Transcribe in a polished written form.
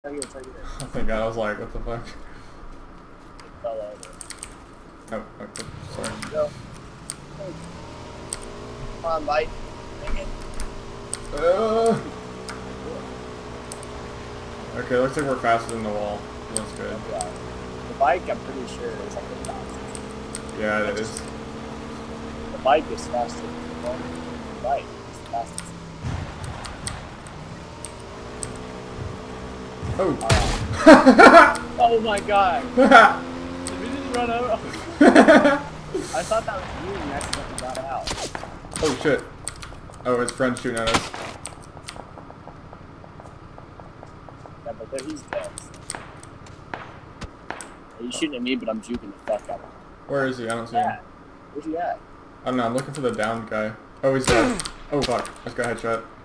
right here. Oh thank God, I was like, what the fuck? It fell over. Oh, okay, sorry. Go. Come on, Mike. Dang it. Okay, looks like we're faster than the wall. That's good. Yeah. The bike, I'm pretty sure, is like the fastest. Yeah, it is. The bike is faster than the bike. The bike is the fastest. Oh. Oh my god! Did we just run over? I thought that was you and accidentally got out. Oh shit. Oh, his friend's shooting at us. Yeah, but there he's dead. He's shooting at me, but I'm juking the fuck out of him. Where is he? I don't see him. Where's he at? I don't know, I'm looking for the downed guy. Oh, he's dead. Oh fuck, I just got a headshot.